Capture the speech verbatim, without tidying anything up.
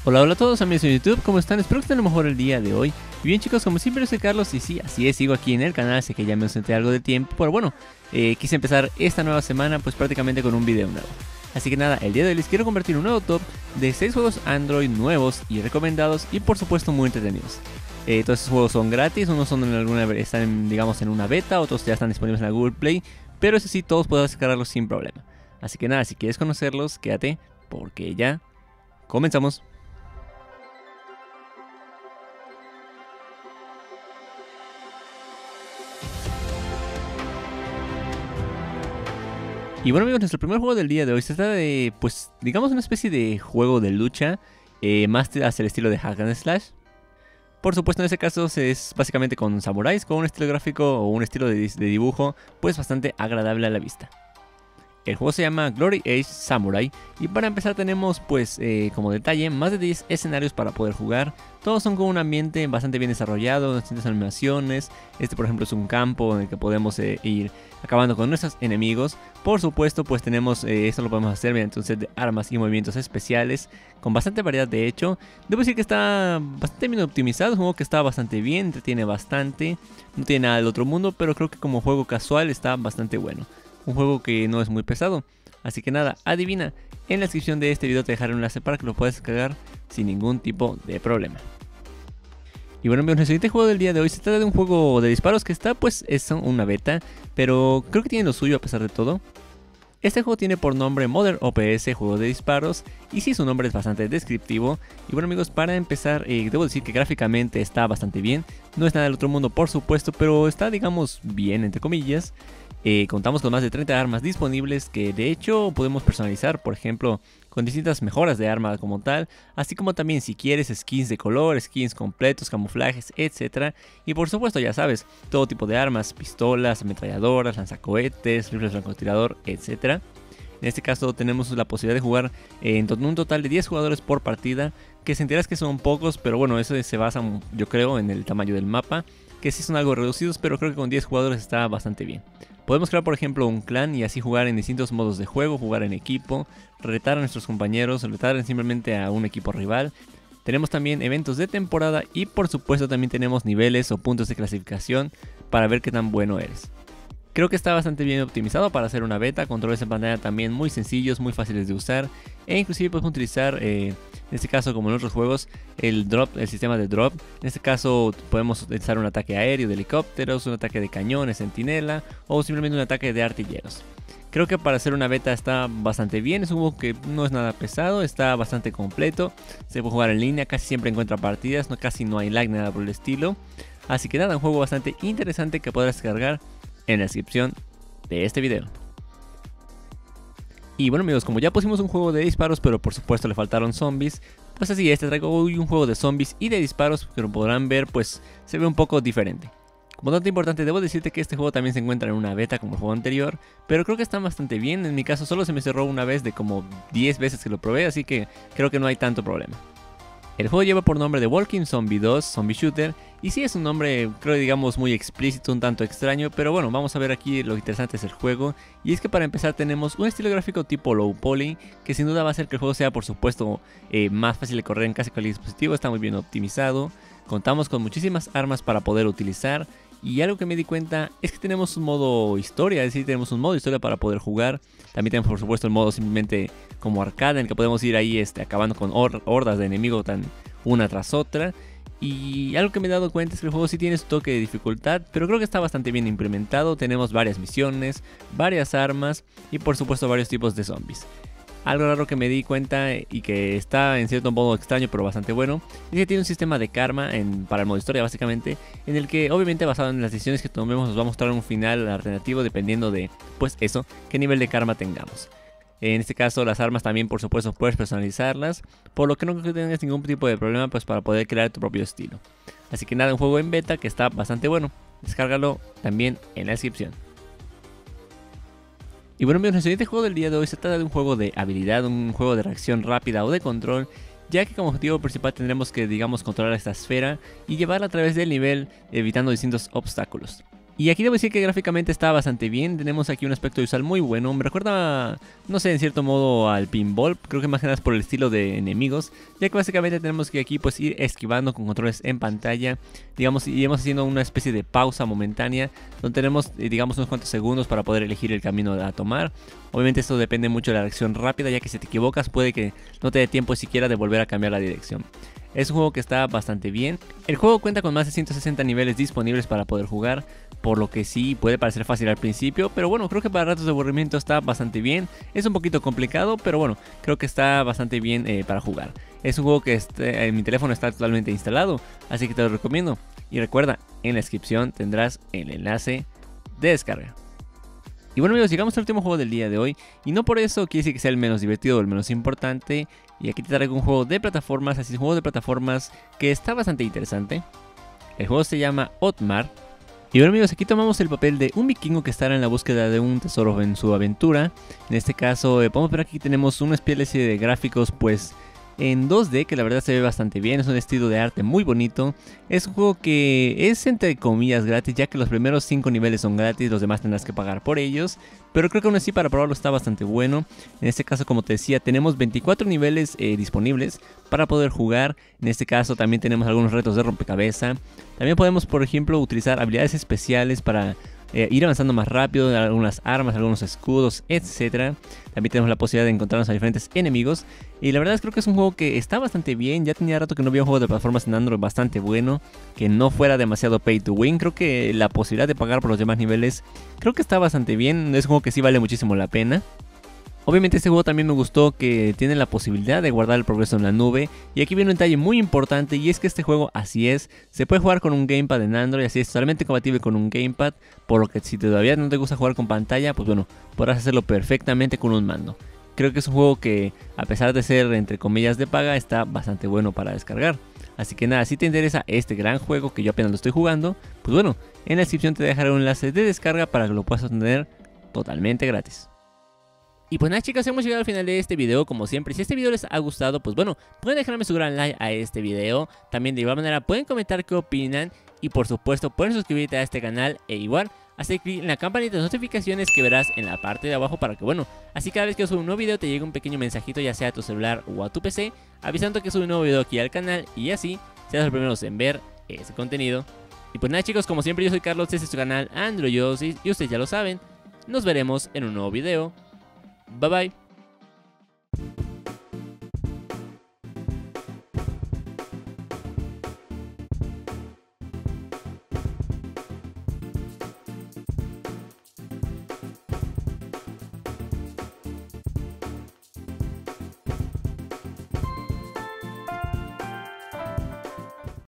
Hola, hola a todos amigos de YouTube, ¿cómo están? Espero que estén a lo mejor el día de hoy. Y bien chicos, como siempre yo soy Carlos y sí, así es, sigo aquí en el canal, sé que ya me ausenté algo de tiempo, pero bueno, eh, quise empezar esta nueva semana pues prácticamente con un video nuevo. Así que nada, el día de hoy les quiero compartir un nuevo top de seis juegos Android nuevos y recomendados y por supuesto muy entretenidos. Eh, todos estos juegos son gratis, unos son en alguna, están en, digamos en una beta, otros ya están disponibles en la Google Play, pero eso sí, todos puedes descargarlos sin problema. Así que nada, si quieres conocerlos, quédate porque ya comenzamos. Y bueno amigos, nuestro primer juego del día de hoy se trata de, pues, digamos una especie de juego de lucha, eh, más hacia el estilo de Hack and Slash. Por supuesto en este caso es básicamente con samuráis, con un estilo gráfico o un estilo de, de dibujo, pues bastante agradable a la vista. El juego se llama Glory Age Samurai y para empezar tenemos pues eh, como detalle más de diez escenarios para poder jugar. Todos son con un ambiente bastante bien desarrollado, distintas animaciones. Este por ejemplo es un campo en el que podemos eh, ir acabando con nuestros enemigos. Por supuesto pues tenemos, eh, esto lo podemos hacer mediante un set de armas y movimientos especiales con bastante variedad de hecho. Debo decir que está bastante bien optimizado, es un juego que está bastante bien, entretiene bastante. No tiene nada del otro mundo, pero creo que como juego casual está bastante bueno. Un juego que no es muy pesado. Así que nada, adivina. En la descripción de este video te dejaré un enlace para que lo puedas descargar sin ningún tipo de problema. Y bueno amigos, el siguiente juego del día de hoy se trata de un juego de disparos que está pues es una beta, pero creo que tiene lo suyo a pesar de todo. Este juego tiene por nombre Modern O P S, juego de disparos, y sí, su nombre es bastante descriptivo. Y bueno amigos, para empezar, eh, debo decir que gráficamente está bastante bien. No es nada del otro mundo por supuesto, pero está digamos bien entre comillas. Eh, contamos con más de treinta armas disponibles que de hecho podemos personalizar, por ejemplo, con distintas mejoras de arma como tal, así como también si quieres skins de color, skins completos, camuflajes, etcétera. Y por supuesto ya sabes, todo tipo de armas, pistolas, ametralladoras, lanzacohetes, rifles francotirador, etcétera. En este caso tenemos la posibilidad de jugar en un total de diez jugadores por partida, que sentirás que son pocos, pero bueno, eso se basa yo creo en el tamaño del mapa, que sí son algo reducidos, pero creo que con diez jugadores está bastante bien. Podemos crear por ejemplo un clan y así jugar en distintos modos de juego, jugar en equipo, retar a nuestros compañeros, retar simplemente a un equipo rival. Tenemos también eventos de temporada y por supuesto también tenemos niveles o puntos de clasificación para ver qué tan bueno eres. Creo que está bastante bien optimizado para hacer una beta, controles en pantalla también muy sencillos, muy fáciles de usar e inclusive podemos utilizar, eh, en este caso como en otros juegos, el drop, el sistema de drop. En este caso podemos utilizar un ataque aéreo de helicópteros, un ataque de cañones, centinela o simplemente un ataque de artilleros. Creo que para hacer una beta está bastante bien, es un juego que no es nada pesado, está bastante completo, se puede jugar en línea, casi siempre encuentra partidas, no, casi no hay lag, nada por el estilo. Así que nada, un juego bastante interesante que podrás descargar en la descripción de este video. Y bueno amigos, como ya pusimos un juego de disparos pero por supuesto le faltaron zombies, pues así este traigo hoy un juego de zombies y de disparos que lo podrán ver pues se ve un poco diferente. Como dato importante debo decirte que este juego también se encuentra en una beta como el juego anterior, pero creo que está bastante bien. En mi caso solo se me cerró una vez de como diez veces que lo probé, así que creo que no hay tanto problema. El juego lleva por nombre The Walking Zombie dos Zombie Shooter y sí es un nombre creo digamos muy explícito, un tanto extraño, pero bueno, vamos a ver aquí lo interesante es el juego. Y es que para empezar tenemos un estilo gráfico tipo low poly que sin duda va a hacer que el juego sea por supuesto eh, más fácil de correr en casi cualquier dispositivo, está muy bien optimizado. Contamos con muchísimas armas para poder utilizar. Y algo que me di cuenta es que tenemos un modo historia, es decir, tenemos un modo historia para poder jugar. También tenemos por supuesto el modo simplemente como arcade en el que podemos ir ahí este, acabando con hor hordas de enemigos tan una tras otra. Y algo que me he dado cuenta es que el juego sí tiene su toque de dificultad, pero creo que está bastante bien implementado. Tenemos varias misiones, varias armas y por supuesto varios tipos de zombies. Algo raro que me di cuenta y que está en cierto modo extraño pero bastante bueno es que tiene un sistema de karma en, para el modo historia básicamente, en el que obviamente basado en las decisiones que tomemos nos va a mostrar un final alternativo dependiendo de pues eso, qué nivel de karma tengamos. En este caso las armas también por supuesto puedes personalizarlas, por lo que no creo que tengas ningún tipo de problema pues para poder crear tu propio estilo. Así que nada, un juego en beta que está bastante bueno, descárgalo también en la descripción. Y bueno amigos, el siguiente juego del día de hoy se trata de un juego de habilidad, un juego de reacción rápida o de control, ya que como objetivo principal tendremos que digamos controlar esta esfera y llevarla a través del nivel evitando distintos obstáculos. Y aquí debo decir que gráficamente está bastante bien, tenemos aquí un aspecto visual muy bueno, me recuerda, no sé, en cierto modo al pinball, creo que más que nada es por el estilo de enemigos, ya que básicamente tenemos que aquí pues ir esquivando con controles en pantalla, digamos, y iremos haciendo una especie de pausa momentánea, donde tenemos, digamos, unos cuantos segundos para poder elegir el camino a tomar. Obviamente esto depende mucho de la reacción rápida, ya que si te equivocas puede que no te dé tiempo siquiera de volver a cambiar la dirección. Es un juego que está bastante bien. El juego cuenta con más de ciento sesenta niveles disponibles para poder jugar, por lo que sí puede parecer fácil al principio, pero bueno, creo que para ratos de aburrimiento está bastante bien. Es un poquito complicado, pero bueno, creo que está bastante bien eh, para jugar. Es un juego que este, en mi teléfono está totalmente instalado, así que te lo recomiendo. Y recuerda, en la descripción tendrás el enlace de descarga. Y bueno amigos, llegamos al último juego del día de hoy, y no por eso quiere decir que sea el menos divertido o el menos importante. Y aquí te traigo un juego de plataformas, así es un juego de plataformas que está bastante interesante. El juego se llama Otmar. Y bueno amigos, aquí tomamos el papel de un vikingo que estará en la búsqueda de un tesoro en su aventura. En este caso, eh, podemos ver aquí que tenemos una especie de gráficos pues en dos D, que la verdad se ve bastante bien, es un estilo de arte muy bonito. Es un juego que es entre comillas gratis, ya que los primeros cinco niveles son gratis, los demás tendrás que pagar por ellos. Pero creo que aún así para probarlo está bastante bueno. En este caso, como te decía, tenemos veinticuatro niveles eh, disponibles para poder jugar. En este caso también tenemos algunos retos de rompecabezas. También podemos, por ejemplo, utilizar habilidades especiales para Eh, ir avanzando más rápido, algunas armas, algunos escudos, etcétera. También tenemos la posibilidad de encontrarnos a diferentes enemigos. Y la verdad es que creo que es un juego que está bastante bien. Ya tenía rato que no había un juego de plataformas en Android bastante bueno, que no fuera demasiado pay to win. Creo que la posibilidad de pagar por los demás niveles, creo que está bastante bien. Es un juego que sí vale muchísimo la pena. Obviamente este juego también me gustó que tiene la posibilidad de guardar el progreso en la nube. Y aquí viene un detalle muy importante, y es que este juego así es, se puede jugar con un gamepad en Android, así es totalmente compatible con un gamepad. Por lo que si todavía no te gusta jugar con pantalla, pues bueno, podrás hacerlo perfectamente con un mando. Creo que es un juego que, a pesar de ser entre comillas de paga, está bastante bueno para descargar. Así que nada, si te interesa este gran juego que yo apenas lo estoy jugando, pues bueno, en la descripción te dejaré un enlace de descarga para que lo puedas obtener totalmente gratis. Y pues nada chicos, hemos llegado al final de este video. Como siempre, si este video les ha gustado, pues bueno, pueden dejarme su gran like a este video. También de igual manera pueden comentar qué opinan. Y por supuesto pueden suscribirte a este canal. E igual, hacer clic en la campanita de notificaciones que verás en la parte de abajo, para que bueno, así cada vez que yo subo un nuevo video te llegue un pequeño mensajito, ya sea a tu celular o a tu P C, avisando que subo un nuevo video aquí al canal. Y así seas los primeros en ver ese contenido. Y pues nada chicos, como siempre yo soy Carlos, este es su canal Androidosis y ustedes ya lo saben. Nos veremos en un nuevo video. Bye bye.